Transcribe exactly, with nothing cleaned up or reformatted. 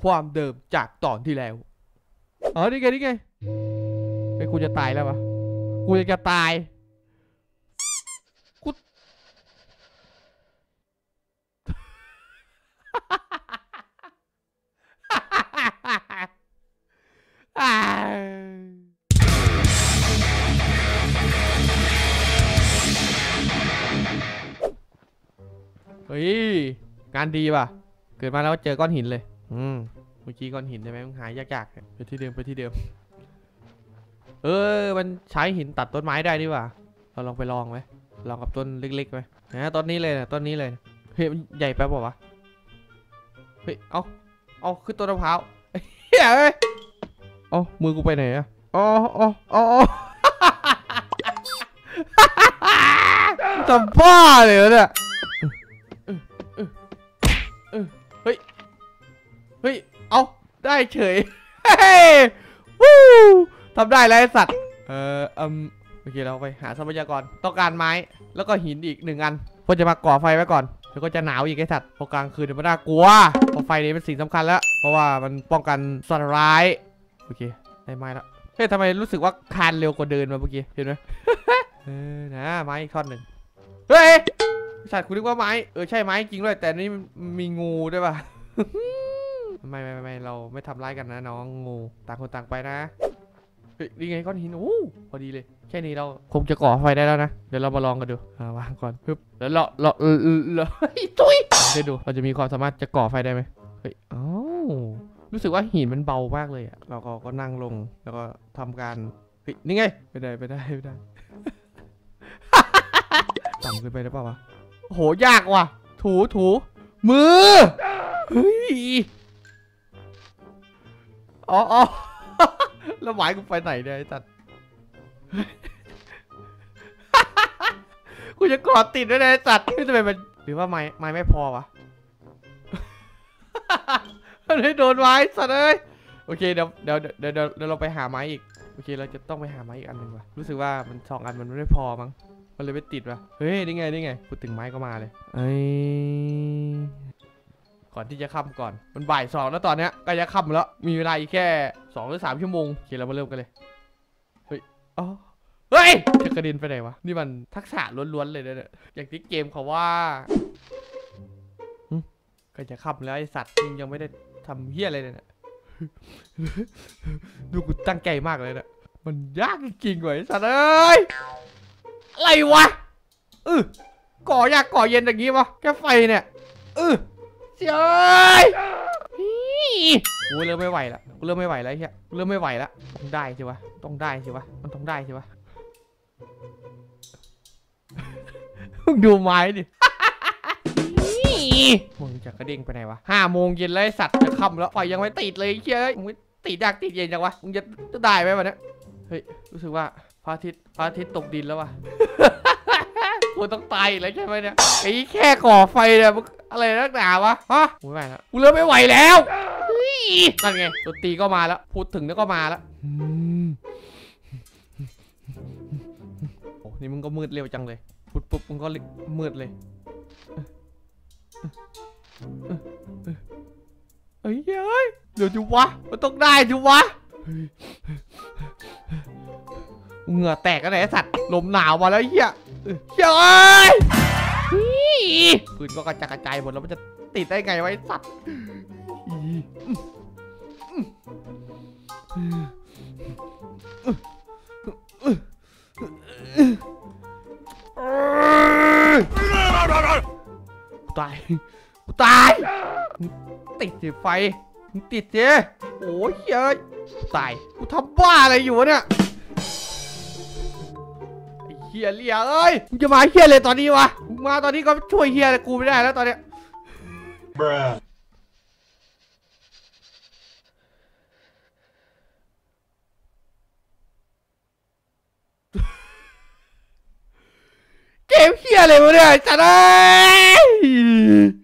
ความเดิมจากตอนที่แล้วอ๋อนี่ไงนี่ไงไอ้กูจะตายแล้ววะกูจะตายกูเฮ้ยงานดีป่ะเกิดมาแล้วเจอก้อนหินเลยอืมเมื่อกี้ก้อนหินใช่ไหมมันหายยากๆไปที่เดิมไปที่เดิมเออมันใช้หินตัดต้นไม้ได้ดิว่ะเราลองไปลองไหมลองกับต้นเล็กๆไหมนะต้นนี้เลยนะต้นนี้เลยเฮ้ยมันใหญ่ไปเปล่าวะเฮ้ยเอาเอาขึ้นต้นมะพร้าวเฮ้ยเอามือกูไปไหนอะอ๋ออ๋ออ๋อทำบ้าเลยเนี่ยเฮ้ยเฮ้ยเอาได้เฉยเฮ้ยวู้ทำได้แล้วไอ้สัตว์เอออืมโอเคเราไปหาทรัพยากรต้องการไม้แล้วก็หินอีกหนึ่งอันเพื่อจะมาก่อไฟไว้ก่อนเดี๋ยวก็จะหนาวอีกไอ้สัตว์พอกลางคืนเดี๋ยวมันน่ากลัวเพราะไฟนี้เป็นสิ่งสำคัญแล้วเพราะว่ามันป้องกันสัตว์ร้ายโอเคได้ไม้แล้วเฮ้ยทำไมรู้สึกว่าคานเร็วกว่าเดินมาเมื่อกี้เห็นไหมเออนะไม้อีกท่อนหนึ่งเฮ้ยสัตว์คุณนึกว่าไม้เออใช่ไม้จริงด้วยแต่นี่มีงูด้วยป่ะไม่ไม่ไม่เราไม่ทำร้ายกันนะน้องงูต่างคนต่างไปนะเฮ้ยนี่ไงก้อนหินโอ้พอดีเลยแค่นี้เราคงจะก่อไฟได้แล้วนะเดี๋ยวเรามาลองกันดูวางก่อนปึ๊บแล้วเราเราเออเราตุ้ยได้ดูเราจะมีความสามารถจะก่อไฟได้ไหมเฮ้ยอ๋อรู้สึกว่าหินมันเบามากเลยอะเราก็ก็นั่งลงแล้วก็ทำการเฮ้ยนี่ไงไปได้ไปได้ไปได้ต่ำเกินไปหรือเปล่าวะโหยากว่ะถูถูมือเฮ้ยอ๋ออ๋อแล้วหมายกูไปไหนเนี่ยไอ้สัตว์กูจะกอดติดด้วยนะไอ้สัตว์นี่ทำไมมันหรือว่าไม้ไม้ไม่พอวะมันไม่โดนไม้สัตว์เลยโอเคเดี๋ยวเดี๋ยวเดี๋ยวเดี๋ยวเราไปหาไม้อีกโอเคเราจะต้องไปหาไม้อีกอันหนึ่งว่ะรู้สึกว่ามันสองอันมันไม่พอมั้งมันเลยไม่ติดว่ะเฮ้ยนี่ไงนี่ไงพูดถึงไม้ก็มาเลยไอ้ก่อนที่จะค่ำก่อนมันบ่ายสองแล้วตอนเนี้ยก็จะค่ำแล้วมีเวลาอีกแค่สองหรือสามชั่วโมงโอเคเรามาเริ่มกันเลยเฮ้ยอ๋อเฮ้ยจะกระเด็นไปไหนวะนี่มันทักษะล้วนๆเลยเนี่ยอย่างที่เกมเขาว่าก็จะค่ำแล้วไอสัตว์ยังไม่ได้ทำเหี้ยอะไรเลยเนี่ยดูกูตั้งใจมากเลยเนี่ยมันยากจริงๆเว้ยสัตว์เอ้ยอะไรวะเออก่อยากก่อเย็นอย่างงี้ปะแค่ไฟเนี่ยเออเจ้ยกูเริ่มไม่ไหวละกูเริ่มไม่ไหวแล้วเฮียกูเริ่มไม่ไหวละต้องได้สิวะต้องได้สิวะมันต้องได้สิวะดูไม้ดิมึงจะกระดิ่งไปไหนวะห้าโมงเย็นแล้วสัตว์จะค่ำแล้วไฟยังไม่ติดเลยเฮ้ยมึงติดยากติดเย็นจังวะมึงจะได้ไหมวะเนี่ยเฮ้ยรู้สึกว่าพระอาทิตย์พระอาทิตย์ตกดินแล้ววะกูต้องตายแล้วใช่ไหมเนี่ยไอ้แค่ก่อไฟเนี่ยอะไรนักหนาวะฮะกูไม่ไหวแล้วกูเริ่มไม่ไหวแล้วนั่นไงดนตรีก็มาแล้วพูดถึงแล้วก็มาแล้วโอ้นี่มึงก็มืดเร็วจังเลยพูดปุ๊บมึงก็มืดเลยเฮ้ยเฮ้ยเดี๋ยวจูวะมันต้องได้จูวะเหงื่อแตกกันไหนสัตว์ลมหนาวมาแล้วเฮียเฮ้ยปืนก็กระจายกระจายหมดแล้วมันจะติดได้ไงไว้สัตว์ตายตายติดสิไฟติดสิโอ้ยเฮ้ยตายกูทำบ้าอะไรอยู่เนี่ยไอ้เฮียเลี้ยเอ้ยมึงจะมาเฮียเลยตอนนี้วะมึงมาตอนนี้ก็ช่วยเฮียกูไม่ได้แล้วตอนเนี้ยเกมเฮียอะไรวะเนี่ยจัดเลย